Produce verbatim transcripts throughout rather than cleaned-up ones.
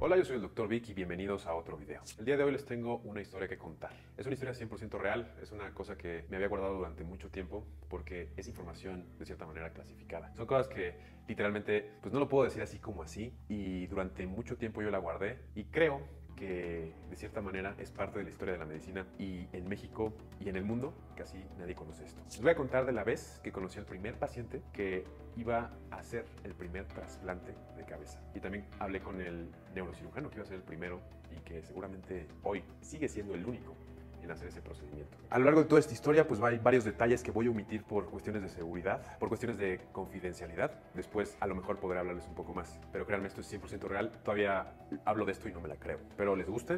Hola, yo soy el doctor Vic y bienvenidos a otro video. El día de hoy les tengo una historia que contar. Es una historia cien por ciento real, es una cosa que me había guardado durante mucho tiempo porque es información de cierta manera clasificada. Son cosas que literalmente pues no lo puedo decir así como así y durante mucho tiempo yo la guardé y creo que de cierta manera es parte de la historia de la medicina y en México y en el mundo casi nadie conoce esto. Les voy a contar de la vez que conocí al primer paciente que iba a hacer el primer trasplante de cabeza. Y también hablé con el neurocirujano que iba a ser el primero y que seguramente hoy sigue siendo el único en hacer ese procedimiento. A lo largo de toda esta historia pues hay varios detalles que voy a omitir por cuestiones de seguridad, por cuestiones de confidencialidad. Después a lo mejor podré hablarles un poco más, pero créanme, esto es cien por ciento real. Todavía hablo de esto y no me la creo, pero les guste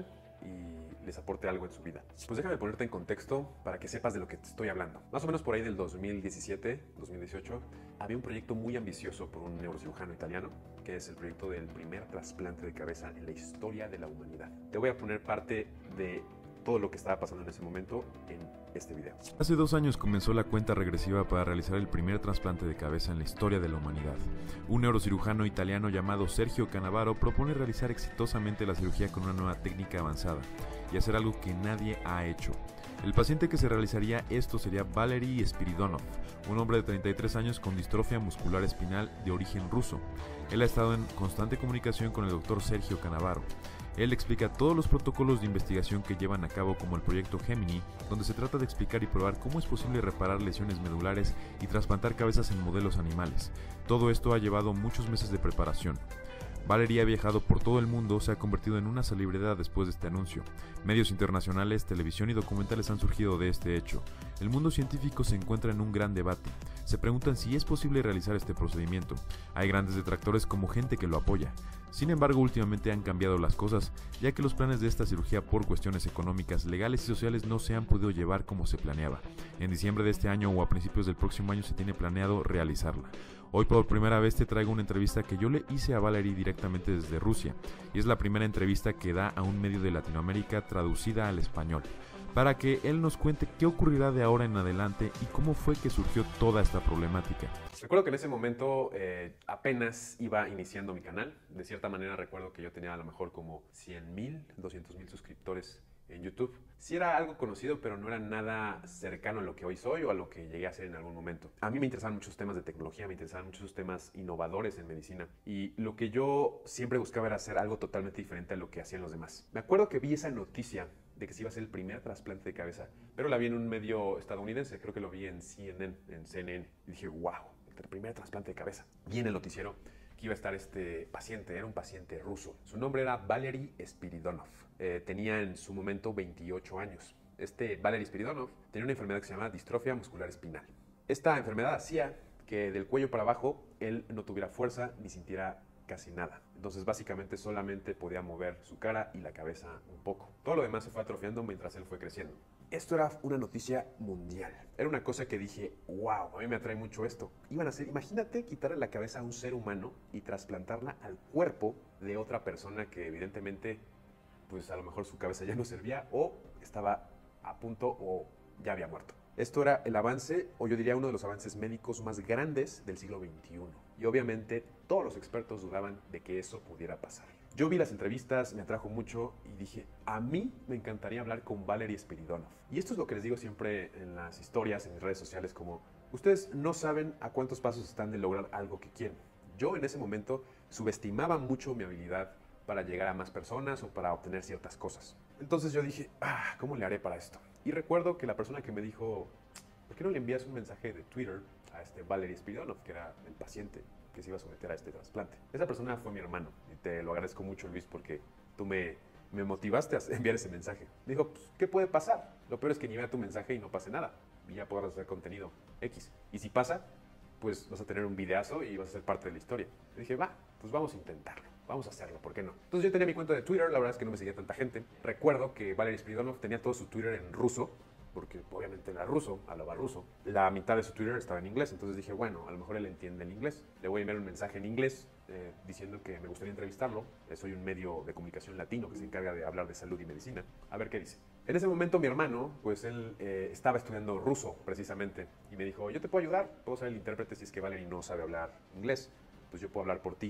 y les aporte algo en su vida. Pues déjame ponerte en contexto para que sepas de lo que te estoy hablando. Más o menos por ahí del dos mil diecisiete, dos mil dieciocho, había un proyecto muy ambicioso por un neurocirujano italiano, que es el proyecto del primer trasplante de cabeza en la historia de la humanidad. Te voy a poner parte de todo lo que estaba pasando en ese momento en este video. Hace dos años comenzó la cuenta regresiva para realizar el primer trasplante de cabeza en la historia de la humanidad. Un neurocirujano italiano llamado Sergio Canavaro propone realizar exitosamente la cirugía con una nueva técnica avanzada y hacer algo que nadie ha hecho. El paciente que se realizaría esto sería Valery Spiridonov, un hombre de treinta y tres años con distrofia muscular espinal de origen ruso. Él ha estado en constante comunicación con el doctor Sergio Canavaro. Él explica todos los protocolos de investigación que llevan a cabo como el proyecto Gemini, donde se trata de explicar y probar cómo es posible reparar lesiones medulares y trasplantar cabezas en modelos animales. Todo esto ha llevado muchos meses de preparación. Valery ha viajado por todo el mundo, se ha convertido en una celebridad después de este anuncio. Medios internacionales, televisión y documentales han surgido de este hecho. El mundo científico se encuentra en un gran debate. Se preguntan si es posible realizar este procedimiento. Hay grandes detractores como gente que lo apoya. Sin embargo, últimamente han cambiado las cosas, ya que los planes de esta cirugía por cuestiones económicas, legales y sociales no se han podido llevar como se planeaba. En diciembre de este año o a principios del próximo año se tiene planeado realizarla. Hoy por primera vez te traigo una entrevista que yo le hice a Valery directamente desde Rusia, y es la primera entrevista que da a un medio de Latinoamérica traducida al español, para que él nos cuente qué ocurrirá de ahora en adelante y cómo fue que surgió toda esta problemática. Recuerdo que en ese momento eh, apenas iba iniciando mi canal. De cierta manera recuerdo que yo tenía a lo mejor como cien mil, doscientos mil suscriptores en YouTube. Sí era algo conocido, pero no era nada cercano a lo que hoy soy o a lo que llegué a ser en algún momento. A mí me interesaban muchos temas de tecnología, me interesaban muchos temas innovadores en medicina. Y lo que yo siempre buscaba era hacer algo totalmente diferente a lo que hacían los demás. Me acuerdo que vi esa noticia de que se iba a hacer el primer trasplante de cabeza, pero la vi en un medio estadounidense, creo que lo vi en C N N, en C N N. Y dije, wow, el primer trasplante de cabeza. Vi en el noticiero que iba a estar este paciente, era un paciente ruso. Su nombre era Valery Spiridonov. Eh, tenía en su momento veintiocho años. Este Valery Spiridonov tenía una enfermedad que se llama distrofia muscular espinal. Esta enfermedad hacía que del cuello para abajo él no tuviera fuerza ni sintiera casi nada. Entonces básicamente solamente podía mover su cara y la cabeza un poco. Todo lo demás se fue atrofiando mientras él fue creciendo. Esto era una noticia mundial. Era una cosa que dije, wow, a mí me atrae mucho esto. Iban a hacer, imagínate quitarle la cabeza a un ser humano y trasplantarla al cuerpo de otra persona que evidentemente, pues a lo mejor su cabeza ya no servía o estaba a punto o ya había muerto. Esto era el avance, o yo diría uno de los avances médicos más grandes del siglo veintiuno. Y obviamente todos los expertos dudaban de que eso pudiera pasar. Yo vi las entrevistas, me atrajo mucho y dije, a mí me encantaría hablar con Valery Spiridonov. Y esto es lo que les digo siempre en las historias, en mis redes sociales, como ustedes no saben a cuántos pasos están de lograr algo que quieren. Yo en ese momento subestimaba mucho mi habilidad para llegar a más personas o para obtener ciertas cosas. Entonces yo dije, ah, ¿cómo le haré para esto? Y recuerdo que la persona que me dijo, ¿por qué no le envías un mensaje de Twitter a este Valery Spiridonov, que era el paciente que se iba a someter a este trasplante? Esa persona fue mi hermano y te lo agradezco mucho, Luis, porque tú me, me motivaste a enviar ese mensaje. Me dijo, pues, ¿qué puede pasar? Lo peor es que ni vea tu mensaje y no pase nada y ya podrás hacer contenido X. Y si pasa, pues vas a tener un videazo y vas a ser parte de la historia. Y dije, va, pues vamos a intentarlo. Vamos a hacerlo, ¿por qué no? Entonces yo tenía mi cuenta de Twitter, la verdad es que no me seguía tanta gente. Recuerdo que Valery Spiridonov tenía todo su Twitter en ruso, porque obviamente era ruso, hablaba ruso. La mitad de su Twitter estaba en inglés, entonces dije, bueno, a lo mejor él entiende el inglés. Le voy a enviar un mensaje en inglés eh, diciendo que me gustaría entrevistarlo. Eh, soy un medio de comunicación latino que se encarga de hablar de salud y medicina. A ver qué dice. En ese momento mi hermano, pues él eh, estaba estudiando ruso precisamente y me dijo, yo te puedo ayudar, puedo ser el intérprete si es que Valery no sabe hablar inglés, pues yo puedo hablar por ti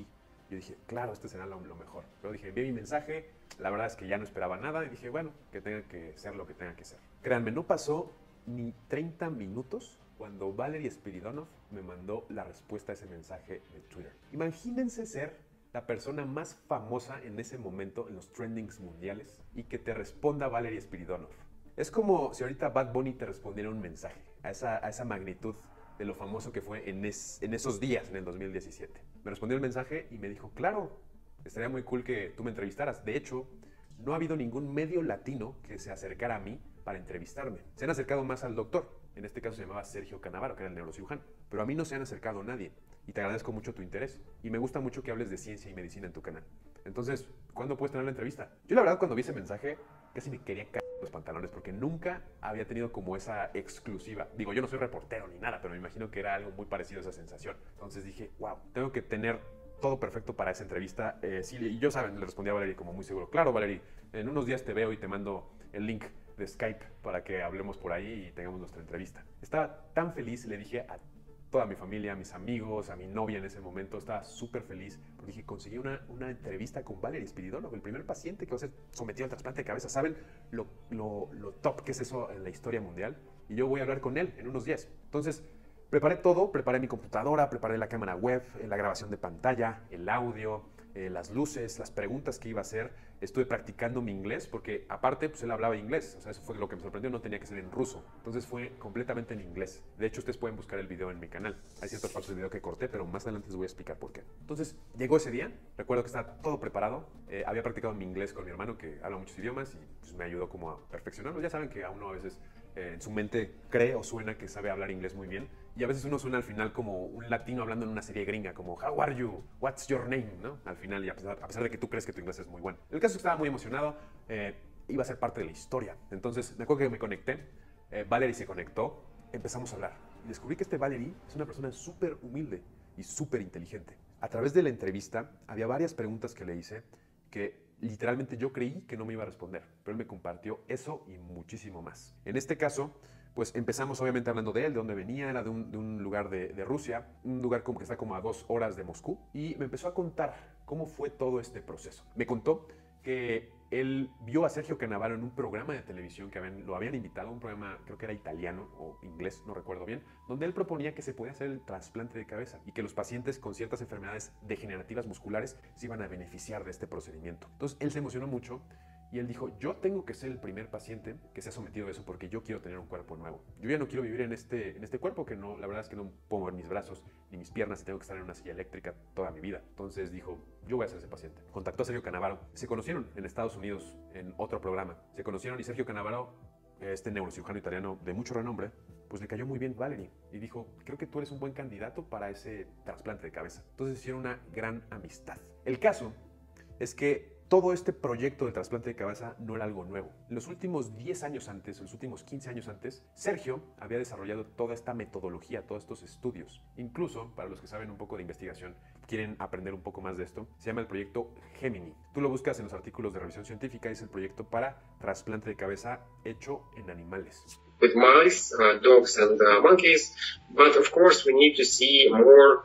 Yo dije, claro, este será lo, lo mejor. Pero dije, envié mi mensaje, la verdad es que ya no esperaba nada y dije, bueno, que tenga que ser lo que tenga que ser. Créanme, no pasó ni treinta minutos cuando Valery Spiridonov me mandó la respuesta a ese mensaje de Twitter. Imagínense ser la persona más famosa en ese momento en los trendings mundiales y que te responda Valery Spiridonov. Es como si ahorita Bad Bunny te respondiera un mensaje a esa, a esa magnitud de lo famoso que fue en, es, en esos días, en el dos mil diecisiete. Me respondió el mensaje y me dijo, claro, estaría muy cool que tú me entrevistaras. De hecho, no ha habido ningún medio latino que se acercara a mí para entrevistarme. Se han acercado más al doctor. En este caso se llamaba Sergio Canavaro, que era el neurocirujano. Pero a mí no se han acercado nadie. Y te agradezco mucho tu interés. Y me gusta mucho que hables de ciencia y medicina en tu canal. Entonces, ¿cuándo puedes tener la entrevista? Yo la verdad cuando vi ese mensaje casi me quería caer los pantalones porque nunca había tenido como esa exclusiva. Digo, yo no soy reportero ni nada, pero me imagino que era algo muy parecido a esa sensación. Entonces dije, wow, tengo que tener todo perfecto para esa entrevista. Eh, sí, y yo, saben, le respondí a Valery como muy seguro. Claro, Valery, en unos días te veo y te mando el link de Skype para que hablemos por ahí y tengamos nuestra entrevista. Estaba tan feliz, le dije a toda mi familia, a mis amigos, a mi novia en ese momento, estaba súper feliz porque dije, conseguí una, una entrevista con Valery Spiridonov, el primer paciente que va a ser sometido al trasplante de cabeza. ¿Saben lo, lo, lo top que es eso en la historia mundial? Y yo voy a hablar con él en unos días. Entonces, preparé todo, preparé mi computadora, preparé la cámara web, la grabación de pantalla, el audio, eh, las luces, las preguntas que iba a hacer. Estuve practicando mi inglés porque aparte pues él hablaba inglés, o sea, eso fue lo que me sorprendió, no tenía que ser en ruso. Entonces fue completamente en inglés. De hecho, ustedes pueden buscar el video en mi canal. Hay ciertas partes del video que corté, pero más adelante les voy a explicar por qué. Entonces, llegó ese día, recuerdo que estaba todo preparado. Eh, había practicado mi inglés con mi hermano que habla muchos idiomas y pues, me ayudó como a perfeccionarlo. Ya saben que a uno a veces eh, en su mente cree o suena que sabe hablar inglés muy bien. Y a veces uno suena al final como un latino hablando en una serie gringa, como How are you? What's your name? ¿No? Al final, y a pesar, a pesar de que tú crees que tu inglés es muy bueno. El caso es que estaba muy emocionado, eh, iba a ser parte de la historia. Entonces, me acuerdo que me conecté, eh, Valery se conectó, empezamos a hablar. Y descubrí que este Valery es una persona súper humilde y súper inteligente. A través de la entrevista, había varias preguntas que le hice que literalmente yo creí que no me iba a responder, pero él me compartió eso y muchísimo más. En este caso, pues empezamos obviamente hablando de él, de dónde venía, era de un, de un lugar de, de Rusia, un lugar como que está como a dos horas de Moscú, y me empezó a contar cómo fue todo este proceso. Me contó que él vio a Sergio Canavaro en un programa de televisión que habían, lo habían invitado, un programa creo que era italiano o inglés, no recuerdo bien, donde él proponía que se podía hacer el trasplante de cabeza y que los pacientes con ciertas enfermedades degenerativas musculares se iban a beneficiar de este procedimiento. Entonces él se emocionó mucho y él dijo, yo tengo que ser el primer paciente que se ha sometido a eso porque yo quiero tener un cuerpo nuevo. Yo ya no quiero vivir en este, en este cuerpo que no, la verdad es que no puedo mover mis brazos ni mis piernas y tengo que estar en una silla eléctrica toda mi vida. Entonces dijo, yo voy a ser ese paciente. Contactó a Sergio Canavaro. Se conocieron en Estados Unidos en otro programa. Se conocieron y Sergio Canavaro, este neurocirujano italiano de mucho renombre, pues le cayó muy bien Valery y dijo, creo que tú eres un buen candidato para ese trasplante de cabeza. Entonces hicieron una gran amistad. El caso es que todo este proyecto de trasplante de cabeza no era algo nuevo. En los últimos diez años antes, en los últimos quince años antes, Sergio había desarrollado toda esta metodología, todos estos estudios. Incluso, para los que saben un poco de investigación, quieren aprender un poco más de esto, se llama el proyecto Gemini. Tú lo buscas en los artículos de revisión científica, es el proyecto para trasplante de cabeza hecho en animales. With mice, uh, dogs and uh, monkeys, but of course we need to see more,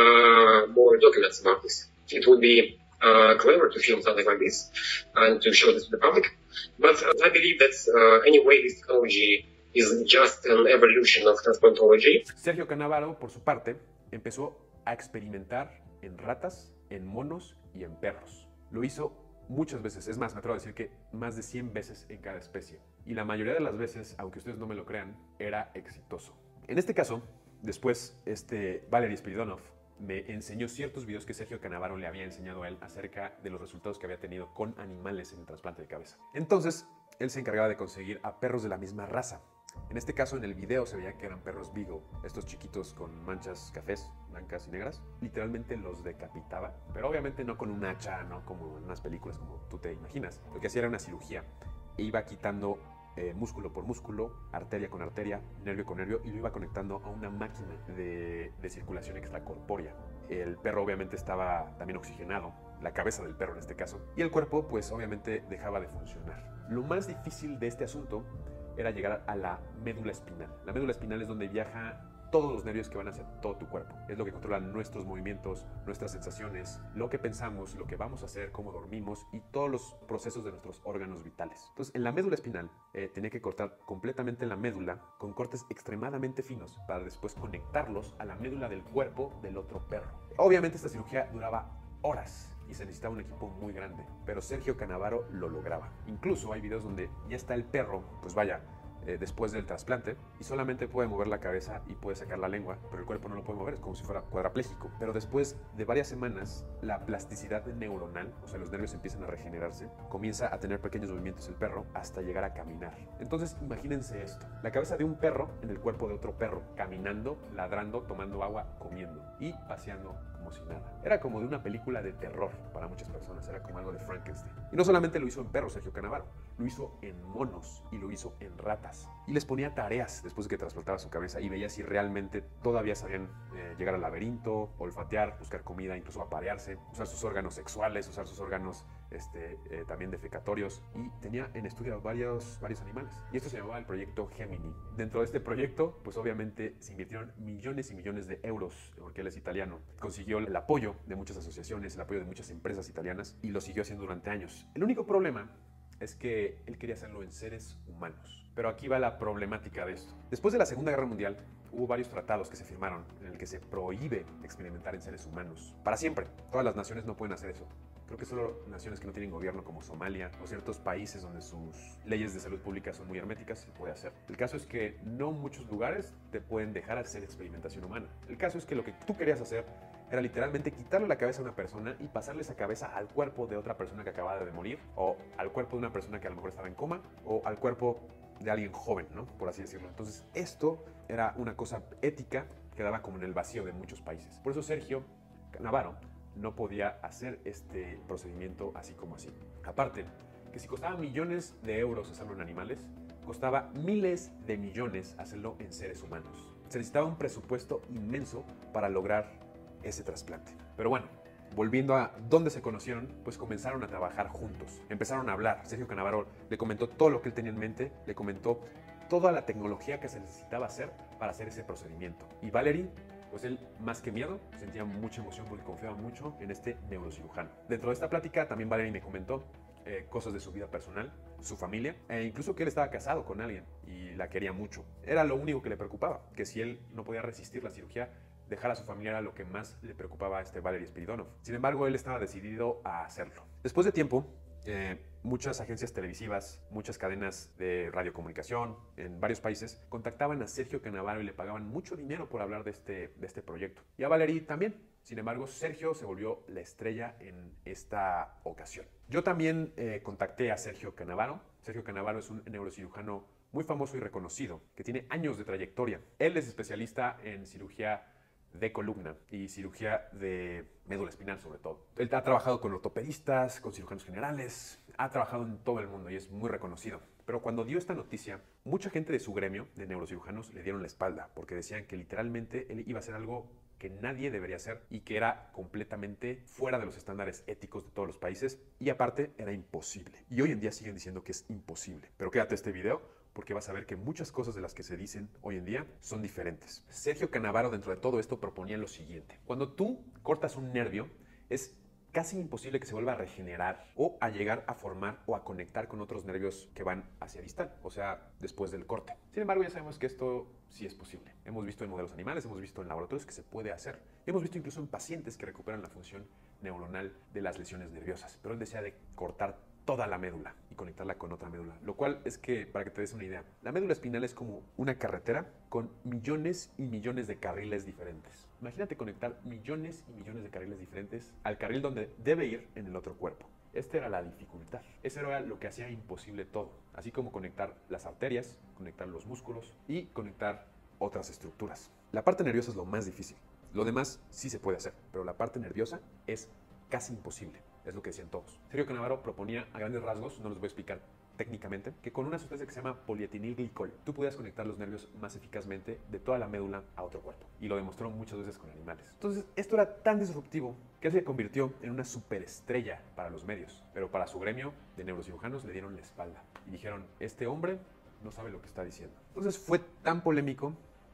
uh, more documents about this. It would be Uh, clever to film something like this and to show this to the public. But uh, I believe that uh, anyway this technology is just an evolution of transplantology. Sergio Canavaro, por su parte, empezó a experimentar en ratas, en monos y en perros. Lo hizo muchas veces, es más, me atrevo a decir que más de cien veces en cada especie. Y la mayoría de las veces, aunque ustedes no me lo crean, era exitoso. En este caso, después, este Valery Spiridonov me enseñó ciertos videos que Sergio Canavaro le había enseñado a él acerca de los resultados que había tenido con animales en el trasplante de cabeza. Entonces, él se encargaba de conseguir a perros de la misma raza. En este caso, en el video se veía que eran perros Beagle, estos chiquitos con manchas cafés, blancas y negras. Literalmente los decapitaba, pero obviamente no con un hacha, no como en unas películas como tú te imaginas. Lo que hacía era una cirugía e iba quitando Eh, músculo por músculo, arteria con arteria, nervio con nervio, y lo iba conectando a una máquina de, de circulación extracorpórea. El perro obviamente estaba también oxigenado, la cabeza del perro en este caso, y el cuerpo pues obviamente dejaba de funcionar. Lo más difícil de este asunto era llegar a la médula espinal. La médula espinal es donde viaja todos los nervios que van hacia todo tu cuerpo. Es lo que controla nuestros movimientos, nuestras sensaciones, lo que pensamos, lo que vamos a hacer, cómo dormimos y todos los procesos de nuestros órganos vitales. Entonces, en la médula espinal eh, tenía que cortar completamente la médula con cortes extremadamente finos para después conectarlos a la médula del cuerpo del otro perro. Obviamente esta cirugía duraba horas y se necesitaba un equipo muy grande, pero Sergio Canavaro lo lograba. Incluso hay videos donde ya está el perro, pues vaya, eh, después del trasplante, y solamente puede mover la cabeza y puede sacar la lengua, pero el cuerpo no lo puede mover, es como si fuera cuadrapléjico. Pero después de varias semanas, la plasticidad neuronal, o sea, los nervios empiezan a regenerarse, comienza a tener pequeños movimientos el perro hasta llegar a caminar. Entonces, imagínense esto, la cabeza de un perro en el cuerpo de otro perro, caminando, ladrando, tomando agua, comiendo y paseando como si nada. Era como de una película de terror para muchas personas, era como algo de Frankenstein. Y no solamente lo hizo en perros Sergio Canavaro, lo hizo en monos y lo hizo en ratas. Y les ponía tareas después de que trasplantaba su cabeza y veía si realmente todavía sabían eh, llegar al laberinto, olfatear, buscar comida, incluso aparearse, usar sus órganos sexuales, usar sus órganos este, eh, también defecatorios. Y tenía en estudio varios, varios animales. Y esto se llamaba el proyecto Gemini. Dentro de este proyecto, pues obviamente se invirtieron millones y millones de euros, porque él es italiano. Consiguió el apoyo de muchas asociaciones, el apoyo de muchas empresas italianas y lo siguió haciendo durante años. El único problema es que él quería hacerlo en seres humanos. Pero aquí va la problemática de esto. Después de la Segunda Guerra Mundial, hubo varios tratados que se firmaron en el que se prohíbe experimentar en seres humanos. Para siempre. Todas las naciones no pueden hacer eso. Creo que solo naciones que no tienen gobierno como Somalia o ciertos países donde sus leyes de salud pública son muy herméticas se puede hacer. El caso es que no muchos lugares te pueden dejar hacer experimentación humana. El caso es que lo que tú querías hacer era literalmente quitarle la cabeza a una persona y pasarle esa cabeza al cuerpo de otra persona que acababa de morir, o al cuerpo de una persona que a lo mejor estaba en coma, o al cuerpo de alguien joven, ¿no? Por así decirlo. Entonces, esto era una cosa ética que daba como en el vacío de muchos países. Por eso Sergio Canavaro no podía hacer este procedimiento así como así. Aparte, que si costaba millones de euros hacerlo en animales, costaba miles de millones hacerlo en seres humanos. Se necesitaba un presupuesto inmenso para lograr ese trasplante. Pero bueno, volviendo a dónde se conocieron, pues comenzaron a trabajar juntos. Empezaron a hablar. Sergio Canavaro le comentó todo lo que él tenía en mente, le comentó toda la tecnología que se necesitaba hacer para hacer ese procedimiento. Y Valery, pues él, más que miedo, sentía mucha emoción porque confiaba mucho en este neurocirujano. Dentro de esta plática también Valery me comentó eh, cosas de su vida personal, su familia, e incluso que él estaba casado con alguien y la quería mucho. Era lo único que le preocupaba, que si él no podía resistir la cirugía, dejar a su familia era lo que más le preocupaba a este Valery Spiridonov. Sin embargo, él estaba decidido a hacerlo. Después de tiempo, eh, muchas agencias televisivas, muchas cadenas de radiocomunicación en varios países contactaban a Sergio Canavaro y le pagaban mucho dinero por hablar de este, de este proyecto. Y a Valery también. Sin embargo, Sergio se volvió la estrella en esta ocasión. Yo también eh, contacté a Sergio Canavaro. Sergio Canavaro es un neurocirujano muy famoso y reconocido, que tiene años de trayectoria. Él es especialista en cirugía de columna y cirugía de médula espinal sobre todo. Él ha trabajado con ortopedistas, con cirujanos generales, ha trabajado en todo el mundo y es muy reconocido. Pero cuando dio esta noticia, mucha gente de su gremio de neurocirujanos le dieron la espalda porque decían que literalmente él iba a hacer algo que nadie debería hacer y que era completamente fuera de los estándares éticos de todos los países y aparte era imposible. Y hoy en día siguen diciendo que es imposible. Pero quédate este video porque vas a ver que muchas cosas de las que se dicen hoy en día son diferentes. Sergio Canavaro dentro de todo esto proponía lo siguiente. Cuando tú cortas un nervio, es casi imposible que se vuelva a regenerar o a llegar a formar o a conectar con otros nervios que van hacia distal, o sea, después del corte. Sin embargo, ya sabemos que esto sí es posible. Hemos visto en modelos animales, hemos visto en laboratorios que se puede hacer. Y hemos visto incluso en pacientes que recuperan la función neuronal de las lesiones nerviosas. Pero él desea de cortar toda la médula y conectarla con otra médula. Lo cual es que, para que te des una idea, la médula espinal es como una carretera con millones y millones de carriles diferentes. Imagínate conectar millones y millones de carriles diferentes al carril donde debe ir en el otro cuerpo. Esta era la dificultad. Eso era lo que hacía imposible todo. Así como conectar las arterias, conectar los músculos y conectar otras estructuras. La parte nerviosa es lo más difícil. Lo demás sí se puede hacer, pero la parte nerviosa es casi imposible. Es lo que decían todos. Sergio Canavaro proponía a grandes rasgos, no los voy a explicar técnicamente, que con una sustancia que se llama polietilenglicol tú podías conectar los nervios más eficazmente de toda la médula a otro cuerpo. Y lo demostró muchas veces con animales. Entonces, esto era tan disruptivo que él se convirtió en una superestrella para los medios. Pero para su gremio de neurocirujanos le dieron la espalda. Y dijeron, este hombre no sabe lo que está diciendo. Entonces fue tan polémico que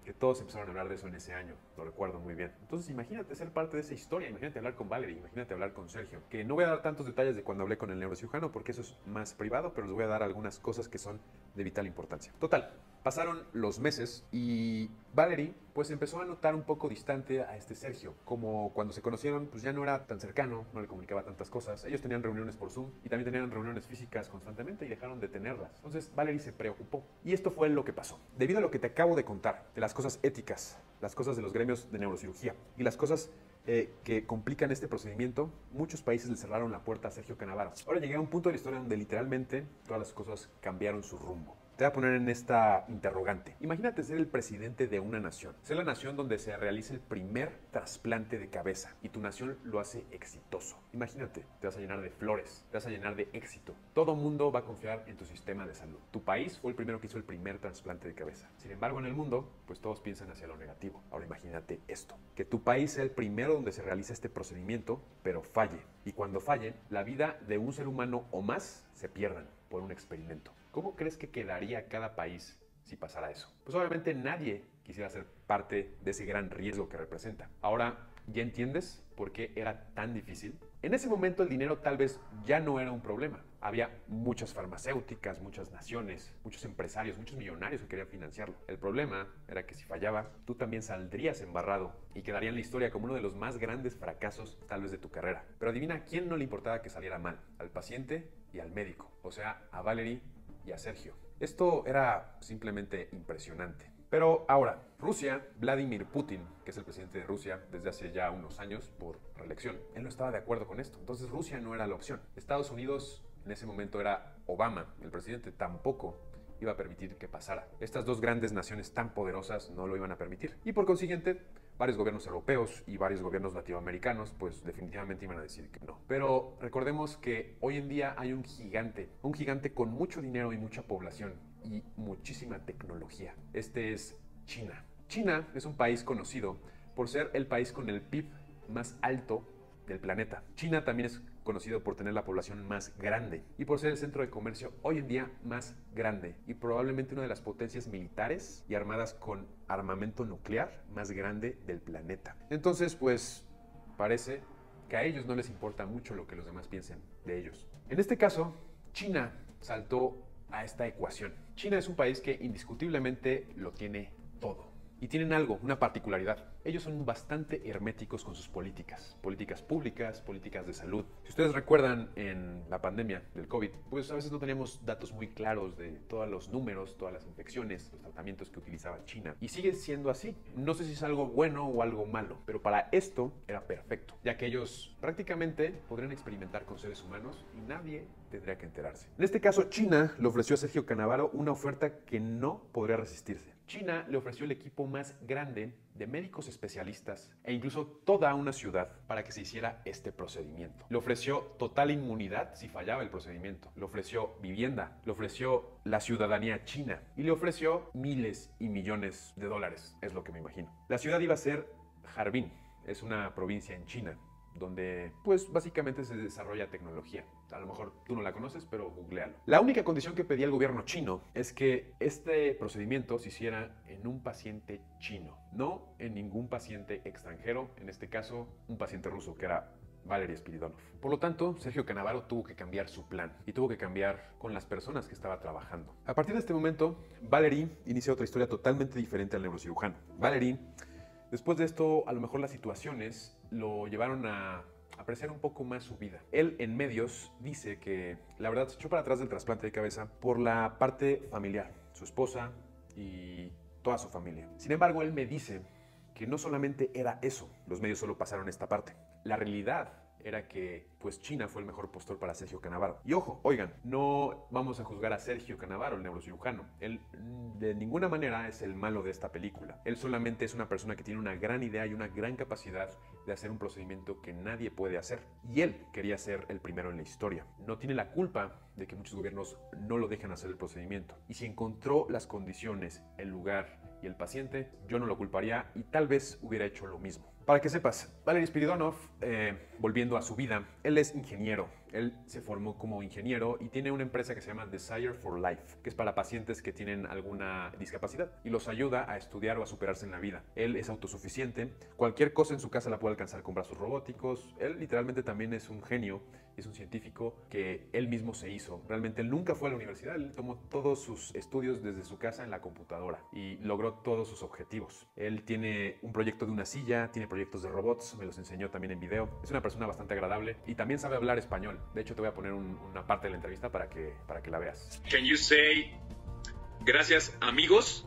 que todos empezaron a hablar de eso en ese año, lo recuerdo muy bien. Entonces imagínate ser parte de esa historia, imagínate hablar con Valerie, imagínate hablar con Sergio, que no voy a dar tantos detalles de cuando hablé con el neurocirujano porque eso es más privado, pero les voy a dar algunas cosas que son de vital importancia. Total, pasaron los meses y Valerie pues empezó a notar un poco distante a este Sergio. Como cuando se conocieron pues ya no era tan cercano, no le comunicaba tantas cosas. Ellos tenían reuniones por Zoom y también tenían reuniones físicas constantemente y dejaron de tenerlas. Entonces Valerie se preocupó y esto fue lo que pasó. Debido a lo que te acabo de contar, de las cosas éticas, las cosas de los gremios de neurocirugía y las cosas eh, que complican este procedimiento, muchos países le cerraron la puerta a Sergio Canavaro. Ahora llegué a un punto de la historia donde literalmente todas las cosas cambiaron su rumbo. Te voy a poner en esta interrogante. Imagínate ser el presidente de una nación. Ser la nación donde se realiza el primer trasplante de cabeza y tu nación lo hace exitoso. Imagínate, te vas a llenar de flores, te vas a llenar de éxito. Todo mundo va a confiar en tu sistema de salud. Tu país fue el primero que hizo el primer trasplante de cabeza. Sin embargo, en el mundo, pues todos piensan hacia lo negativo. Ahora imagínate esto. Que tu país sea el primero donde se realiza este procedimiento, pero falle. Y cuando falle, la vida de un ser humano o más se pierdan por un experimento. ¿Cómo crees que quedaría cada país si pasara eso? Pues obviamente nadie quisiera ser parte de ese gran riesgo que representa. Ahora, ¿ya entiendes por qué era tan difícil? En ese momento el dinero tal vez ya no era un problema. Había muchas farmacéuticas, muchas naciones, muchos empresarios, muchos millonarios que querían financiarlo. El problema era que si fallaba, tú también saldrías embarrado y quedaría en la historia como uno de los más grandes fracasos tal vez de tu carrera. Pero adivina a quién no le importaba que saliera mal. Al paciente y al médico. O sea, a Valerie y a Sergio. Esto era simplemente impresionante. Pero ahora, Rusia, Vladimir Putin, que es el presidente de Rusia desde hace ya unos años por reelección, él no estaba de acuerdo con esto. Entonces Rusia no era la opción. Estados Unidos en ese momento era Obama, el presidente, tampoco iba a permitir que pasara. Estas dos grandes naciones tan poderosas no lo iban a permitir. Y por consiguiente, varios gobiernos europeos y varios gobiernos latinoamericanos, pues definitivamente iban a decir que no. Pero recordemos que hoy en día hay un gigante, un gigante con mucho dinero y mucha población y muchísima tecnología. Este es China. China es un país conocido por ser el país con el P I B más alto del planeta. China también es conocido por tener la población más grande y por ser el centro de comercio hoy en día más grande y probablemente una de las potencias militares y armadas con armamento nuclear más grande del planeta. Entonces, pues, parece que a ellos no les importa mucho lo que los demás piensen de ellos. En este caso, China saltó a esta ecuación. China es un país que indiscutiblemente lo tiene todo. Y tienen algo, una particularidad. Ellos son bastante herméticos con sus políticas. Políticas públicas, políticas de salud. Si ustedes recuerdan en la pandemia del COVID, pues a veces no teníamos datos muy claros de todos los números, todas las infecciones, los tratamientos que utilizaba China. Y sigue siendo así. No sé si es algo bueno o algo malo, pero para esto era perfecto, ya que ellos prácticamente podrían experimentar con seres humanos y nadie tendría que enterarse. En este caso, China le ofreció a Sergio Canavaro una oferta que no podría resistirse. China le ofreció el equipo más grande de médicos especialistas e incluso toda una ciudad para que se hiciera este procedimiento. Le ofreció total inmunidad si fallaba el procedimiento. Le ofreció vivienda, le ofreció la ciudadanía china y le ofreció miles y millones de dólares, es lo que me imagino. La ciudad iba a ser Harbin, es una provincia en China, donde pues básicamente se desarrolla tecnología. A lo mejor tú no la conoces, pero googlealo. La única condición que pedía el gobierno chino es que este procedimiento se hiciera en un paciente chino, no en ningún paciente extranjero, en este caso un paciente ruso, que era Valery Spiridonov. Por lo tanto, Sergio Canavaro tuvo que cambiar su plan y tuvo que cambiar con las personas que estaba trabajando. A partir de este momento, Valery inicia otra historia totalmente diferente al neurocirujano. Valery, después de esto, a lo mejor las situaciones lo llevaron a apreciar un poco más su vida. Él en medios dice que la verdad se echó para atrás del trasplante de cabeza por la parte familiar, su esposa y toda su familia. Sin embargo, él me dice que no solamente era eso, los medios solo pasaron esta parte. La realidad era que pues China fue el mejor postor para Sergio Canavaro. Y ojo, oigan, no vamos a juzgar a Sergio Canavaro, el neurocirujano. Él de ninguna manera es el malo de esta película. Él solamente es una persona que tiene una gran idea y una gran capacidad de hacer un procedimiento que nadie puede hacer. Y él quería ser el primero en la historia. No tiene la culpa de que muchos gobiernos no lo dejan hacer el procedimiento. Y si encontró las condiciones, el lugar y el paciente, yo no lo culparía y tal vez hubiera hecho lo mismo. Para que sepas, Valery Spiridonov, eh, volviendo a su vida, él es ingeniero. Él se formó como ingeniero y tiene una empresa que se llama Desire for Life, que es para pacientes que tienen alguna discapacidad y los ayuda a estudiar o a superarse en la vida. Él es autosuficiente, cualquier cosa en su casa la puede alcanzar con brazos robóticos. Él literalmente también es un genio, es un científico que él mismo se hizo. Realmente él nunca fue a la universidad, él tomó todos sus estudios desde su casa en la computadora y logró todos sus objetivos. Él tiene un proyecto de una silla, tiene proyectos de robots, me los enseñó también en video. Es una persona bastante agradable y también sabe hablar español. De hecho, te voy a poner un, una parte de la entrevista para que, para que la veas. Can you say gracias amigos?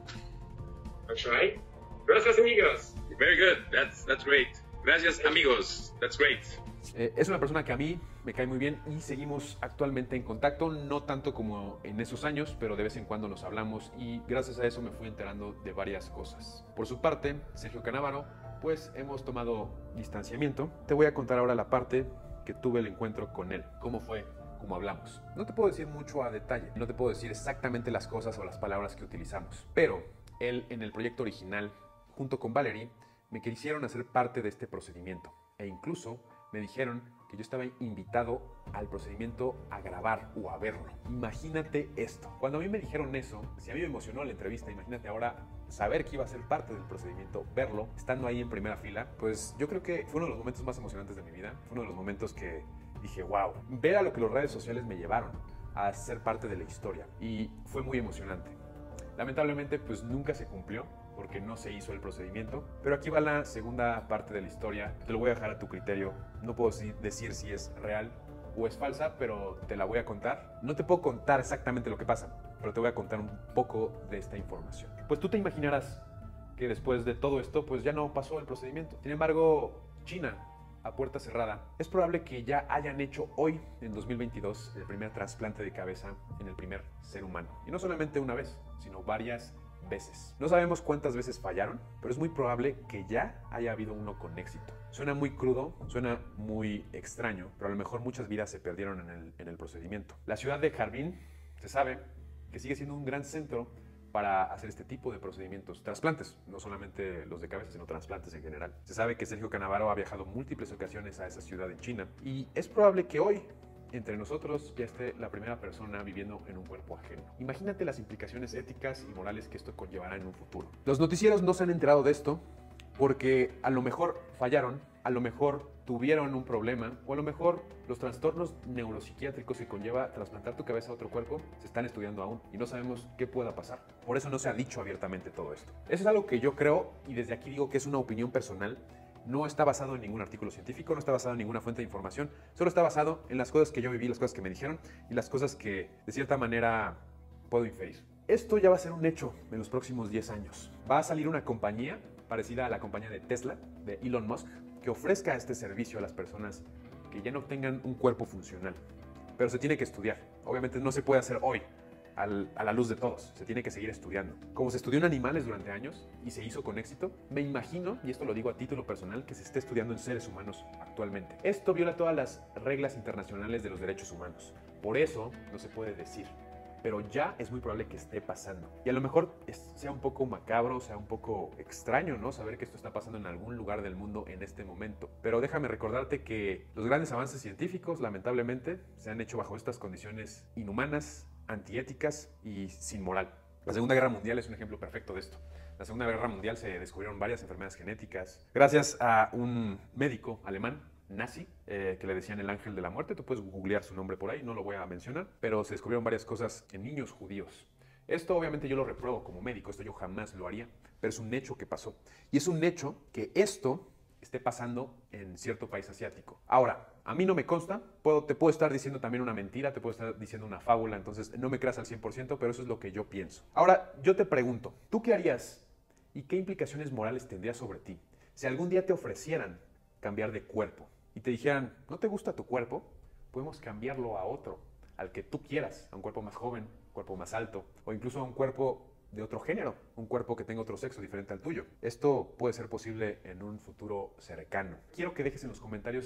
I'll try. Gracias, amigos. Very good. That's that's great. Gracias amigos. That's great. Eh, es una persona que a mí me cae muy bien y seguimos actualmente en contacto, no tanto como en esos años, pero de vez en cuando nos hablamos y gracias a eso me fui enterando de varias cosas. Por su parte, Sergio Canavaro, pues hemos tomado distanciamiento. Te voy a contar ahora la parte que tuve el encuentro con él, cómo fue, cómo hablamos. No te puedo decir mucho a detalle, no te puedo decir exactamente las cosas o las palabras que utilizamos, pero él en el proyecto original, junto con Valery, me quisieron hacer parte de este procedimiento e incluso me dijeron que yo estaba invitado al procedimiento a grabar o a verlo. Imagínate esto. Cuando a mí me dijeron eso, si a mí me emocionó la entrevista, imagínate ahora saber que iba a ser parte del procedimiento, verlo, estando ahí en primera fila, pues yo creo que fue uno de los momentos más emocionantes de mi vida. Fue uno de los momentos que dije, wow, ver a lo que las redes sociales me llevaron a ser parte de la historia. Y fue muy emocionante. Lamentablemente, pues nunca se cumplió, porque no se hizo el procedimiento. Pero aquí va la segunda parte de la historia. Te lo voy a dejar a tu criterio. No puedo decir si es real o es falsa, pero te la voy a contar. No te puedo contar exactamente lo que pasa, pero te voy a contar un poco de esta información. Pues tú te imaginarás que después de todo esto, pues ya no pasó el procedimiento. Sin embargo, China, a puerta cerrada, es probable que ya hayan hecho hoy, en dos mil veintidós, el primer trasplante de cabeza en el primer ser humano. Y no solamente una vez, sino varias veces. No sabemos cuántas veces fallaron, pero es muy probable que ya haya habido uno con éxito. Suena muy crudo, suena muy extraño, pero a lo mejor muchas vidas se perdieron en el, en el procedimiento. La ciudad de Harbin, se sabe que sigue siendo un gran centro para hacer este tipo de procedimientos, trasplantes, no solamente los de cabeza, sino trasplantes en general. Se sabe que Sergio Canavaro ha viajado múltiples ocasiones a esa ciudad en China y es probable que hoy entre nosotros ya esté la primera persona viviendo en un cuerpo ajeno. Imagínate las implicaciones éticas y morales que esto conllevará en un futuro. Los noticieros no se han enterado de esto porque a lo mejor fallaron, a lo mejor tuvieron un problema o a lo mejor los trastornos neuropsiquiátricos que conlleva trasplantar tu cabeza a otro cuerpo se están estudiando aún y no sabemos qué pueda pasar. Por eso no se ha dicho abiertamente todo esto. Eso es algo que yo creo y desde aquí digo que es una opinión personal. No está basado en ningún artículo científico, no está basado en ninguna fuente de información, solo está basado en las cosas que yo viví, las cosas que me dijeron y las cosas que de cierta manera puedo inferir. Esto ya va a ser un hecho en los próximos diez años. Va a salir una compañía parecida a la compañía de Tesla, de Elon Musk, que ofrezca este servicio a las personas que ya no tengan un cuerpo funcional. Pero se tiene que estudiar. Obviamente no se puede hacer hoy. Al, a la luz de todos, se tiene que seguir estudiando. Como se estudió en animales durante años y se hizo con éxito, me imagino, y esto lo digo a título personal, que se esté estudiando en seres humanos actualmente. Esto viola todas las reglas internacionales de los derechos humanos. Por eso no se puede decir, pero ya es muy probable que esté pasando. Y a lo mejor es, sea un poco macabro, sea un poco extraño, ¿no? Saber que esto está pasando en algún lugar del mundo en este momento. Pero déjame recordarte que los grandes avances científicos, lamentablemente, se han hecho bajo estas condiciones inhumanas, antiéticas y sin moral. La Segunda Guerra Mundial es un ejemplo perfecto de esto. En la Segunda Guerra Mundial se descubrieron varias enfermedades genéticas gracias a un médico alemán nazi eh, que le decían el ángel de la muerte. Tú puedes googlear su nombre por ahí, no lo voy a mencionar, pero se descubrieron varias cosas en niños judíos. Esto obviamente yo lo repruebo como médico, esto yo jamás lo haría, pero es un hecho que pasó. Y es un hecho que esto esté pasando en cierto país asiático. Ahora, a mí no me consta, puedo, te puedo estar diciendo también una mentira, te puedo estar diciendo una fábula, entonces no me creas al cien por ciento, pero eso es lo que yo pienso. Ahora, yo te pregunto, ¿tú qué harías y qué implicaciones morales tendría sobre ti si algún día te ofrecieran cambiar de cuerpo y te dijeran, ¿no te gusta tu cuerpo? Podemos cambiarlo a otro, al que tú quieras, a un cuerpo más joven, un cuerpo más alto, o incluso a un cuerpo de otro género, un cuerpo que tenga otro sexo diferente al tuyo. Esto puede ser posible en un futuro cercano. Quiero que dejes en los comentarios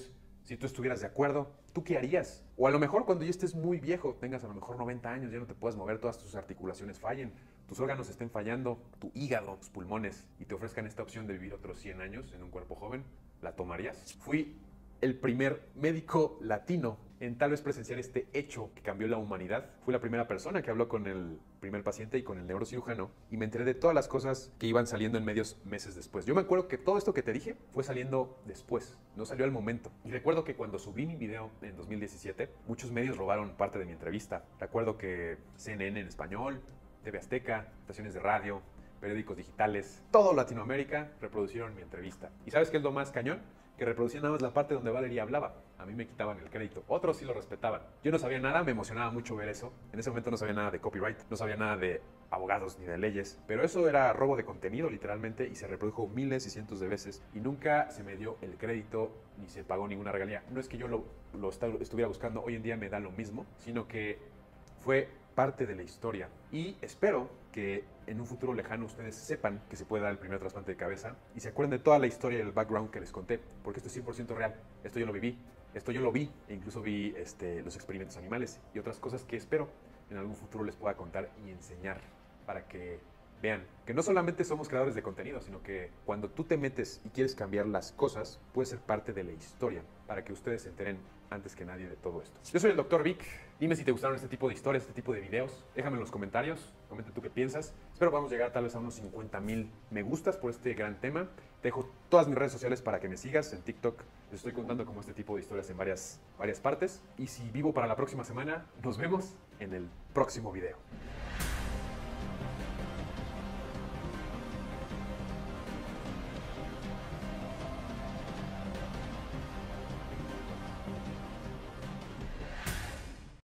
Si tú estuvieras de acuerdo, ¿tú qué harías? O a lo mejor cuando ya estés muy viejo, tengas a lo mejor noventa años, ya no te puedas mover, todas tus articulaciones fallen, tus órganos estén fallando, tu hígado, tus pulmones, y te ofrezcan esta opción de vivir otros cien años en un cuerpo joven, ¿la tomarías? Fui el primer médico latino en tal vez presenciar este hecho que cambió la humanidad. Fui la primera persona que habló con el primer paciente y con el neurocirujano y me enteré de todas las cosas que iban saliendo en medios meses después. Yo me acuerdo que todo esto que te dije fue saliendo después, no salió al momento. Y recuerdo que cuando subí mi video en dos mil diecisiete, muchos medios robaron parte de mi entrevista. Recuerdo que C N N en español, T V Azteca, estaciones de radio, periódicos digitales, todo Latinoamérica reproducieron mi entrevista. ¿Y sabes qué es lo más cañón? Que reproducían nada más la parte donde Valeria hablaba. A mí me quitaban el crédito. Otros sí lo respetaban. Yo no sabía nada, me emocionaba mucho ver eso. En ese momento no sabía nada de copyright, no sabía nada de abogados ni de leyes. Pero eso era robo de contenido, literalmente, y se reprodujo miles y cientos de veces. Y nunca se me dio el crédito ni se pagó ninguna regalía. No es que yo lo, lo estuviera buscando, hoy en día me da lo mismo, sino que fue parte de la historia. Y espero que en un futuro lejano ustedes sepan que se puede dar el primer trasplante de cabeza y se acuerden de toda la historia y el background que les conté, porque esto es cien por ciento real. Esto yo lo viví, esto yo lo vi, e incluso vi este, los experimentos animales y otras cosas que espero en algún futuro les pueda contar y enseñar para que vean que no solamente somos creadores de contenido, sino que cuando tú te metes y quieres cambiar las cosas, puedes ser parte de la historia para que ustedes se enteren antes que nadie de todo esto. Yo soy el doctor Vic. Dime si te gustaron este tipo de historias, este tipo de videos. Déjame en los comentarios, comenta tú qué piensas. Espero podamos llegar tal vez a unos cincuenta mil me gustas por este gran tema. Te dejo todas mis redes sociales para que me sigas. En TikTok les estoy contando como este tipo de historias en varias, varias partes. Y si vivo para la próxima semana, nos vemos en el próximo video.